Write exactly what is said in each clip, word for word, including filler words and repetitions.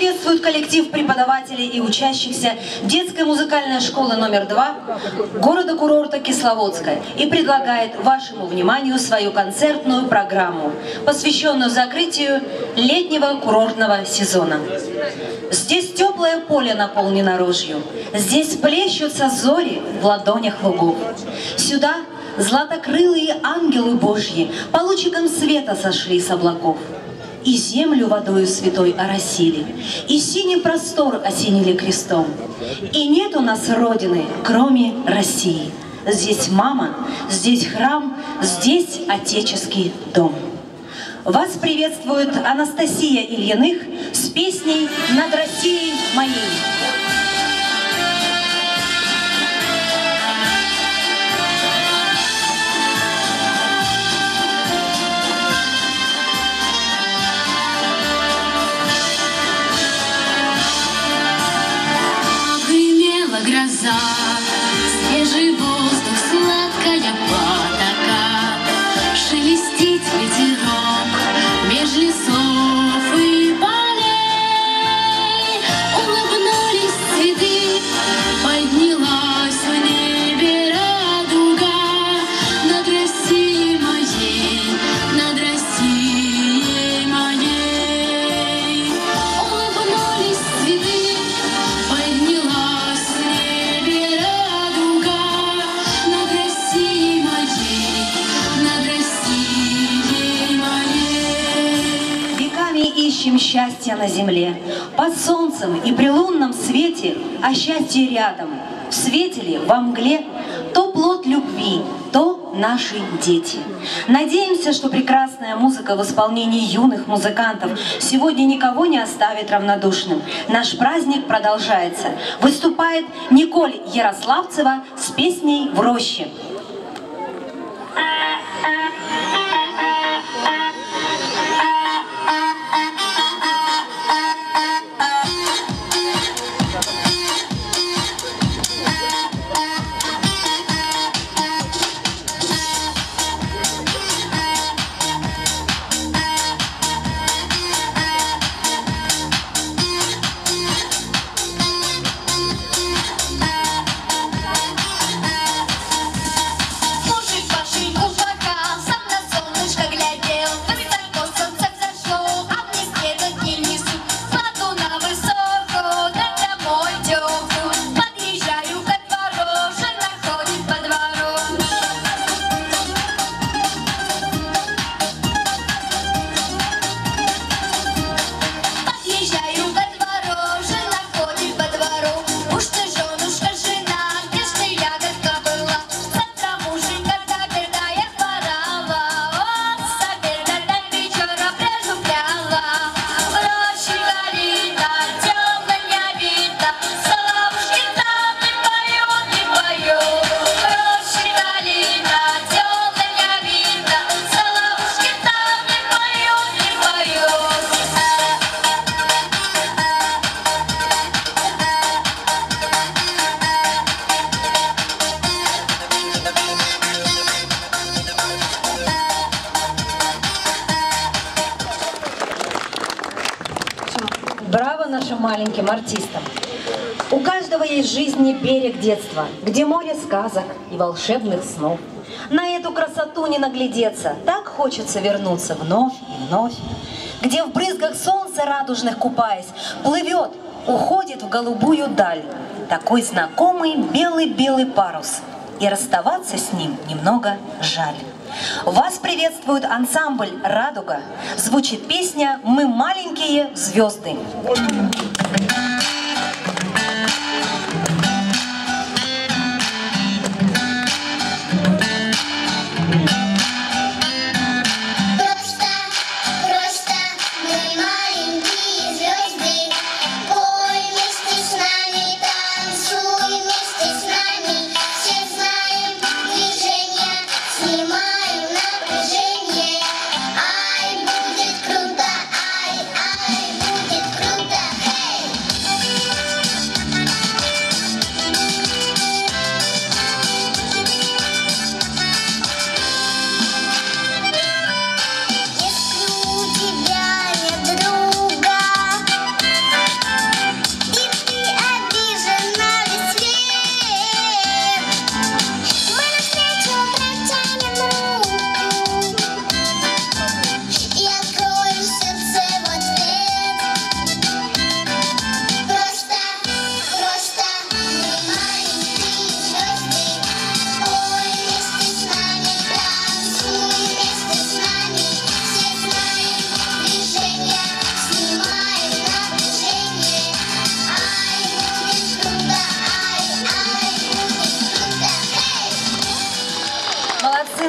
приветствует коллектив преподавателей и учащихся детской музыкальной школы номер два города-курорта Кисловодска и предлагает вашему вниманию свою концертную программу, посвященную закрытию летнего курортного сезона. Здесь теплое поле наполнено рожью, здесь плещутся зори в ладонях лугов. Сюда златокрылые ангелы Божьи по лучикам света сошли с облаков. И землю водою святой оросили, и синий простор осенили крестом. И нет у нас родины, кроме России. Здесь мама, здесь храм, здесь отеческий дом. Вас приветствует Анастасия Ильиных с песней «Над Россией моей». Гроза, свежий воздух, сладкая потока, шелестит ветерок меж лесов и полей. Улыбнулись цветы, поднялась в небе радуга над Россией моей, над Россией моей. Улыбнулись цветы, поднялась ищем счастье на земле, под солнцем и при лунном свете, а счастье рядом, в свете ли, во мгле, то плод любви, то наши дети. Надеемся, что прекрасная музыка в исполнении юных музыкантов сегодня никого не оставит равнодушным. Наш праздник продолжается. Выступает Николь Ярославцева с песней «В роще». Браво нашим маленьким артистам! У каждого есть в жизни берег детства, где море сказок и волшебных снов. На эту красоту не наглядеться, так хочется вернуться вновь и вновь. Где в брызгах солнца радужных купаясь, плывет, уходит в голубую даль такой знакомый белый-белый парус, и расставаться с ним немного жаль. Вас приветствует ансамбль «Радуга». Звучит песня «Мы маленькие звезды». Ай, будет круто, ай, ай, будет круто.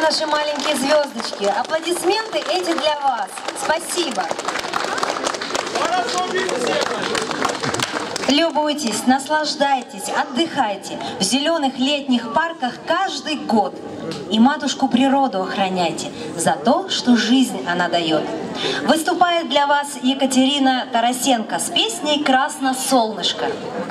наши маленькие звездочки. Аплодисменты эти для вас. Спасибо. Любуйтесь, наслаждайтесь, отдыхайте в зеленых летних парках каждый год. И матушку природу охраняйте за то, что жизнь она дает. Выступает для вас Екатерина Тарасенко с песней «Красно-солнышко».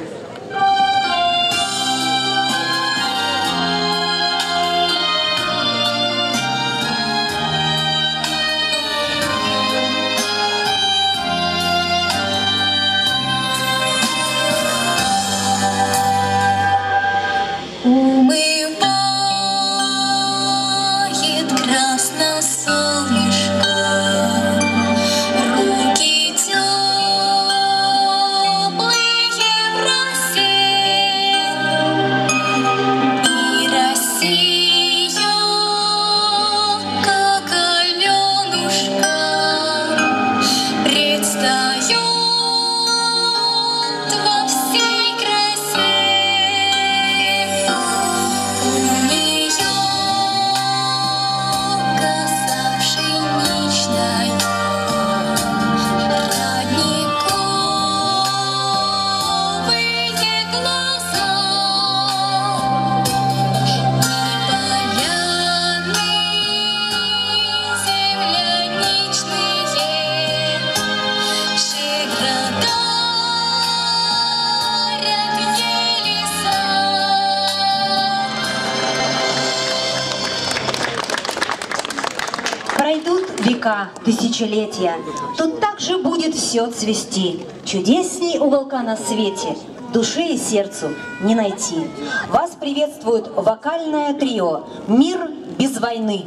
Тысячелетия, тут также будет все цвести. Чудесней уголка на свете, душе и сердцу не найти. Вас приветствует вокальное трио «Мир без войны».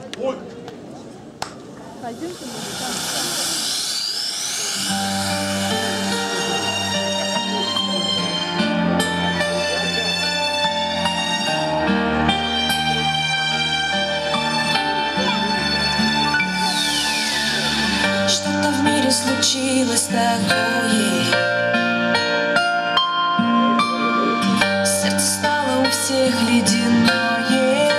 Случилось такое, сердце стало у всех ледяное.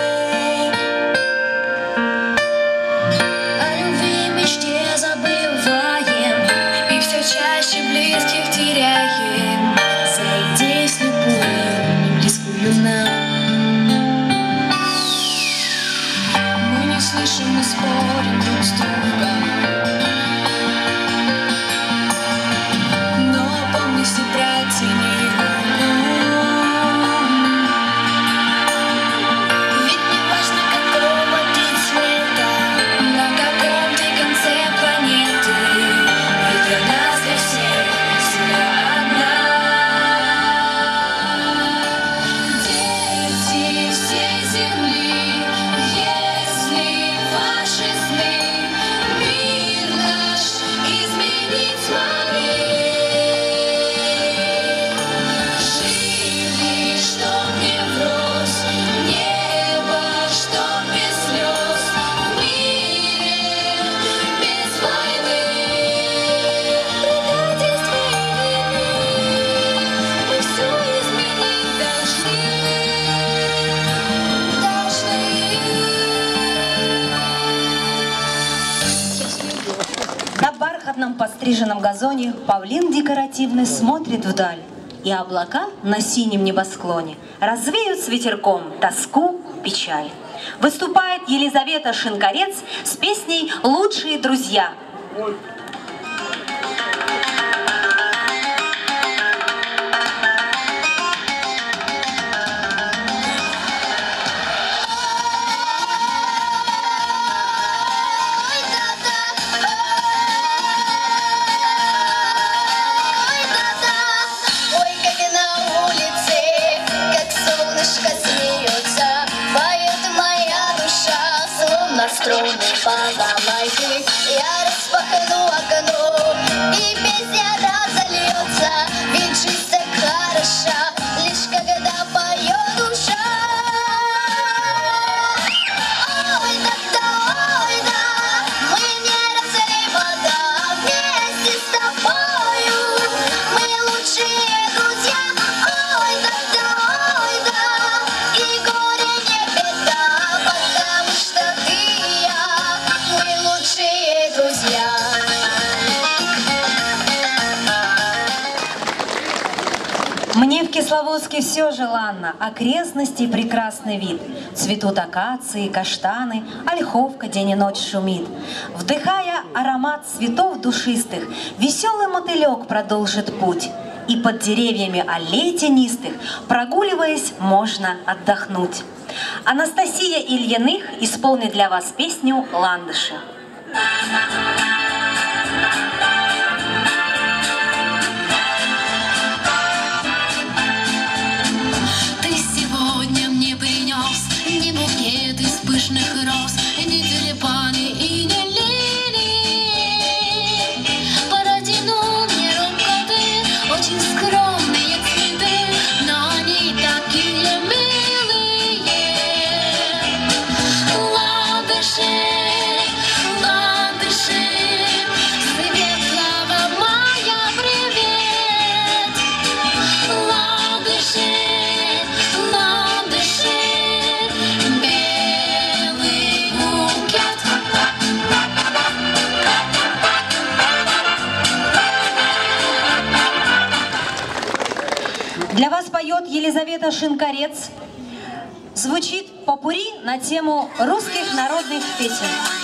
О любви мечте забываем, и все чаще близких теряем. Зайди слепую, не рискую нам. Мы не слышим и спорим друг с другом. На подстриженном газоне павлин декоративный смотрит вдаль, и облака на синем небосклоне развеют с ветерком тоску, печаль. Выступает Елизавета Шинкарец с песней «Лучшие друзья». Струны поломайте, я распахну окно, и песня разольется, ведь жизнь так хороша, лишь когда поет душа. Ой, да-да, ой, да, мы не разлей вода, вместе с тобою мы лучшие друзья. Ой, да-да, ой, да, и горе не беда, потому что Кисловодске все желанно, окрестности и прекрасный вид. Цветут акации, каштаны, ольховка день и ночь шумит. Вдыхая аромат цветов душистых, веселый мотылек продолжит путь. И под деревьями аллей тенистых, прогуливаясь, можно отдохнуть. Анастасия Ильиных исполнит для вас песню «Ландыши». Ты сегодня мне принес не букет из пышных роз, не тюльпаны и не лилии. Протянул мне руку ты, очень скромные цветы, но они такие милые. Ландыши, ландыши, светлого мая привет. Ландыши, ландыши, белый букет. Для вас поет Елизавета Шинкарец. Звучит попурри на тему русских народных песен.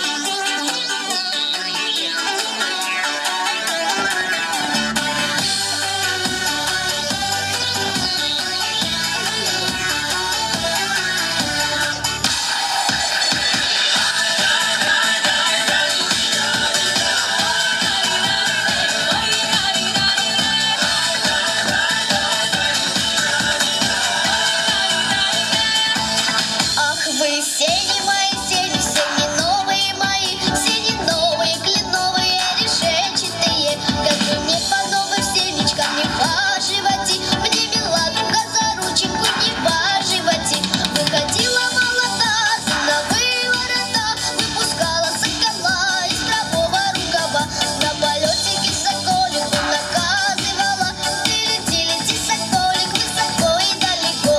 Ах вы, сени мои, сени, сени новые мои, сени новые, кленовые, решетчатые. Как бы мне по новым семечкам не поживати, мне мила друга за рученьку не поживати. Выходила молода, на выворота, выпускала сокола из правого рукава. На полетике соколику наказывала, ты лети, лети, соколик, высоко и далеко.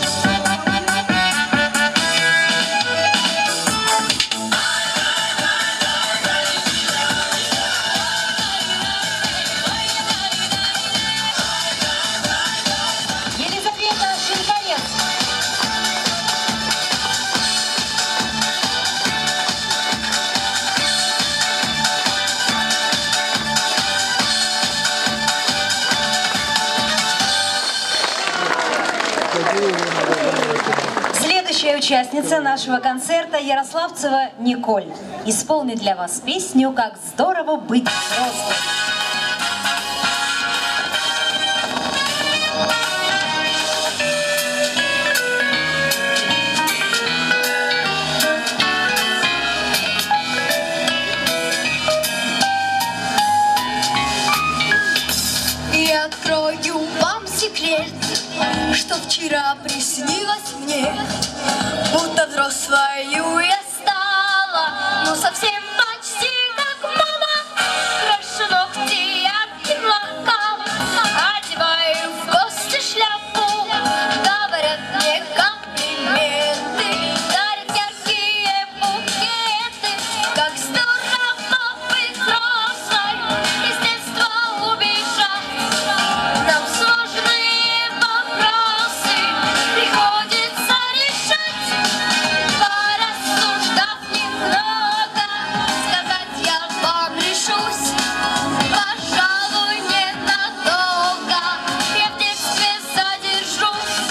Елизавета Шинкарец. Следующая участница нашего концерта Ярославцева Николь исполнит для вас песню «Как здорово быть взрослым». Я открою вам секрет, что вчера приснилось мне, будто взрослою я стала, ну совсем почти как мама. Крашу ногти ярким лаком, одеваю в гости шляпу, говорят мне комплименты, дарят яркие букеты. Как здорово быть взрослой, из детства убежать. Нам сложные вопросы приходится решать. Порассуждав немного, сказать я вам решусь, пожалуй, ненадолго я в детстве задержусь.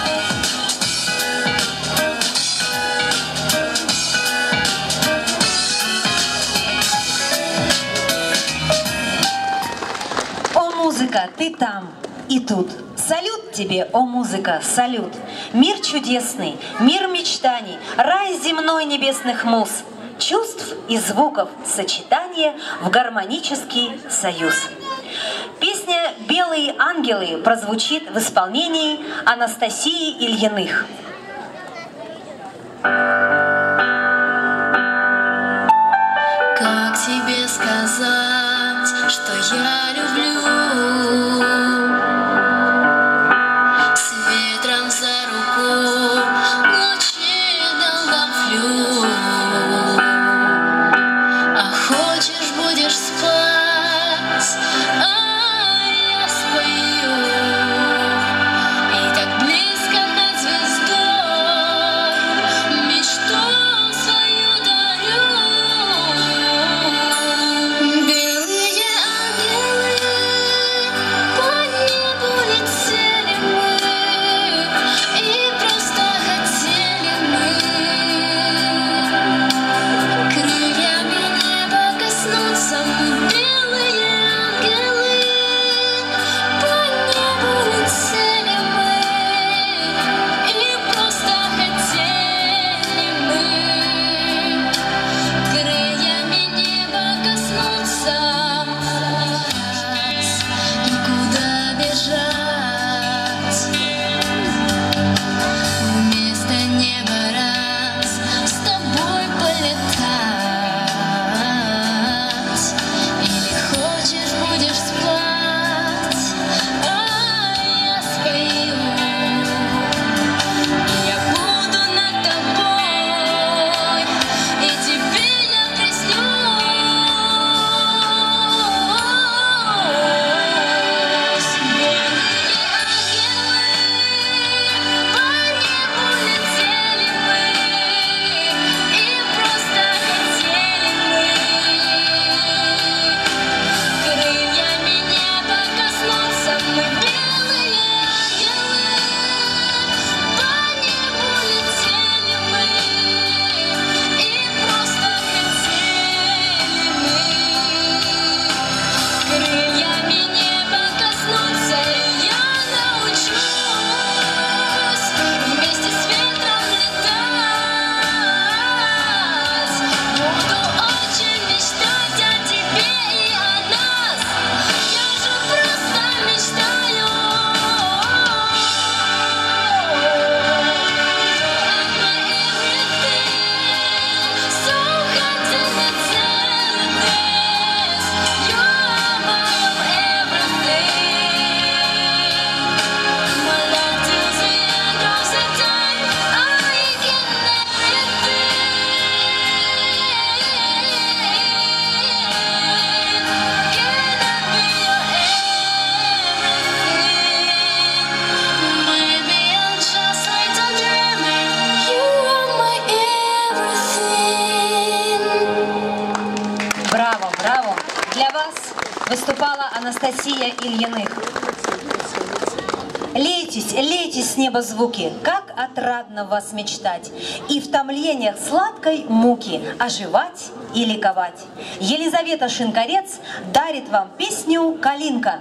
О, музыка, ты там и тут. Салют тебе, о, музыка, салют. Мир чудесный, мир мечтаний, рай земной небесных муз, чувств и звуков сочетание в гармонический союз. Песня «Белые ангелы» прозвучит в исполнении Анастасии Ильиных. Как тебе сказать, что я люблю? С ветром за руку лучи доловлю. А хочешь, будешь спать, а я спою. Выступала Анастасия Ильиных. Лейтесь, лейтесь с неба звуки, как отрадно вас мечтать, и в томлениях сладкой муки оживать и ликовать. Елизавета Шинкарец дарит вам песню «Калинка».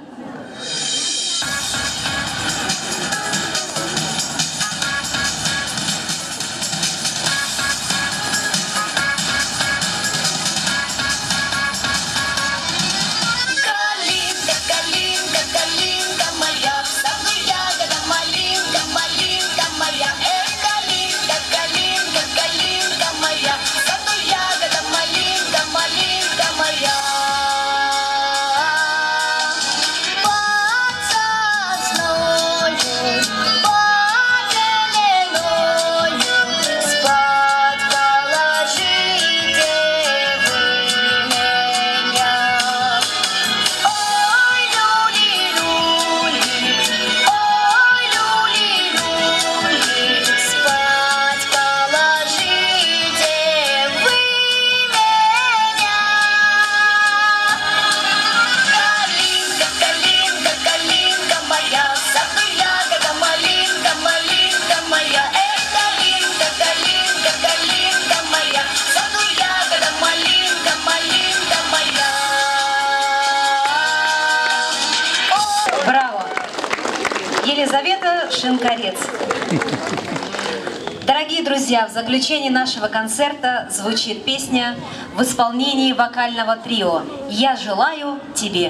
Елизавета Шинкарец. Дорогие друзья, в заключении нашего концерта звучит песня в исполнении вокального трио «Я желаю тебе».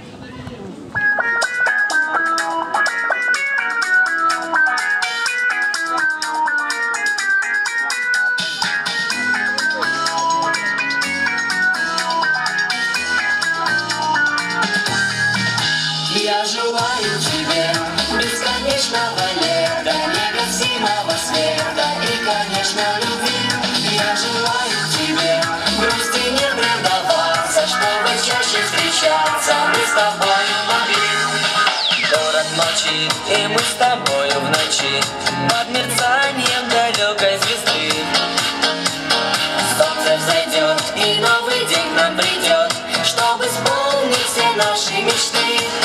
Я желаю тебе бесконечного лета, негасимого света и, конечно, любви. Я желаю тебе грусти не предаваться, чтобы чаще встречаться мы с тобою могли. Город молчит, и мы с тобою в ночи под мерцанием далекой звезды. Солнце взойдет, и новый день к нам придет, чтобы исполнить все наши мечты.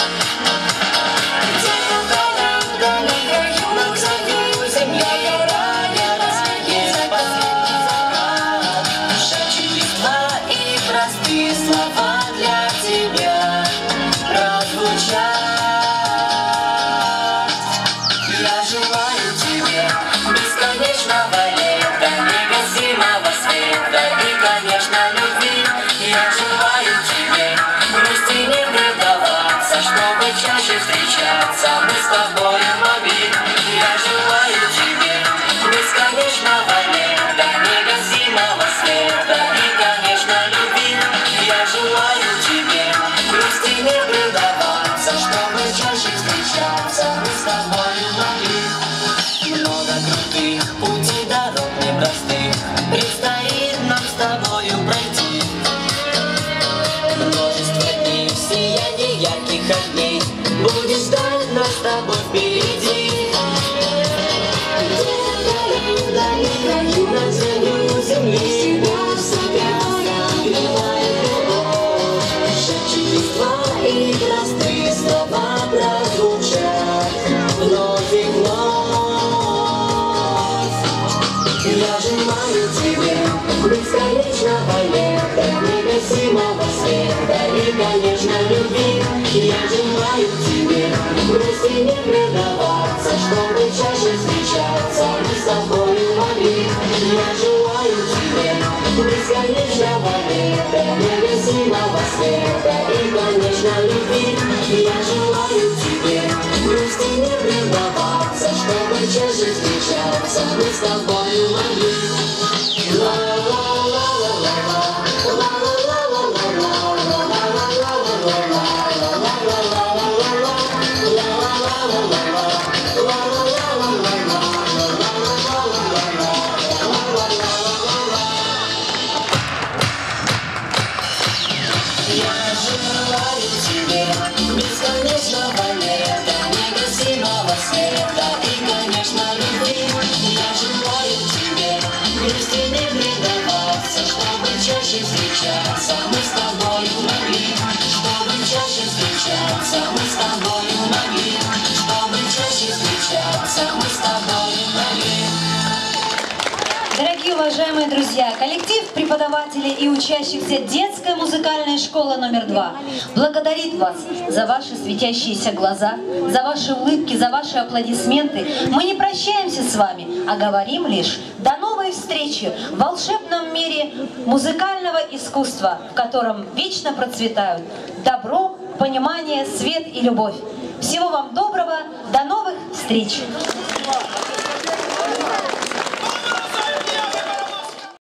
Слова для тебя прозвучат. Я желаю тебе бесконечного лета, негасимого света и, конечно, любви. Я желаю тебе грусти не предаваться, чтобы чаще встречаться мы с тобой могли. Я желаю тебе бесконечного лета, негасимого света и, конечно, любви. Я желаю тебе грусти не предаваться, чтобы чаще встречаться мы с тобою могли. Много крутых путей, дорог непростых предстоит нам с тобою пройти. Множество дней в сиянии ярких огней будешь ждать нас с тобой впереди. Где-то вдали, краю на краю земли и простые слова прозвучат вновь и вновь. Я желаю тебе бесконечного лета, негасимого света и, конечно, любви. Я желаю тебе грусти не предаваться, чтобы чаще встречаться мы с тобой могли. Я желаю тебе бесконечного бесконечного лета, невесимого света и, конечно, любви. Я желаю тебе грусти не предаваться, чтобы чаще встречаться мы с тобою могли. Бесконечного лета, негасимого света и, конечно, любви. Я желаю тебе грусти не предаваться, чтобы чаще встречаться мы с тобою могли. Чтобы чаще встречаться мы с тобою могли. Чтобы чаще встречаться мы с тобою могли. Дорогие уважаемые друзья, коллектив преподавателей и учащихся детской музыкальной школы номер два благодарит вас за ваши светящиеся глаза, за ваши улыбки, за ваши аплодисменты. Мы не прощаемся с вами, а говорим лишь до новой встречи в волшебном мире музыкального искусства, в котором вечно процветают добро, понимание, свет и любовь. Всего вам доброго, до новых встреч!